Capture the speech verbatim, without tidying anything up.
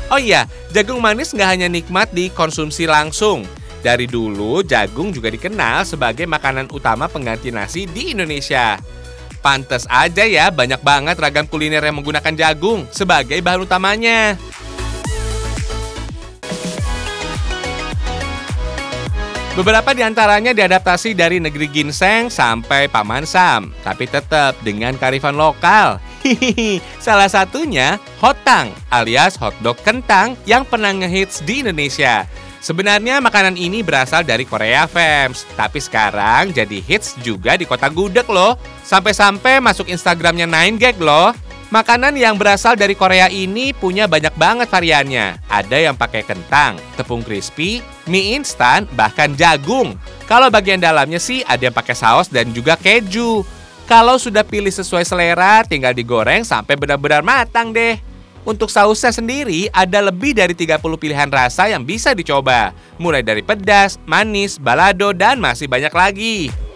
Oh iya, jagung manis nggak hanya nikmat dikonsumsi langsung. Dari dulu, jagung juga dikenal sebagai makanan utama pengganti nasi di Indonesia. Pantes aja ya, banyak banget ragam kuliner yang menggunakan jagung sebagai bahan utamanya. Beberapa di antaranya diadaptasi dari negeri ginseng sampai paman sam, tapi tetap dengan kearifan lokal. Hihihi, salah satunya hotang alias hotdog kentang yang pernah ngehits di Indonesia. Sebenarnya makanan ini berasal dari Korea fams, tapi sekarang jadi hits juga di kota gudeg loh. Sampai-sampai masuk Instagramnya nine gag loh. Makanan yang berasal dari Korea ini punya banyak banget variannya. Ada yang pakai kentang, tepung crispy, mie instan, bahkan jagung. Kalau bagian dalamnya sih ada yang pakai saus dan juga keju. Kalau sudah pilih sesuai selera, tinggal digoreng sampai benar-benar matang deh. Untuk sausnya sendiri, ada lebih dari tiga puluh pilihan rasa yang bisa dicoba. Mulai dari pedas, manis, balado, dan masih banyak lagi.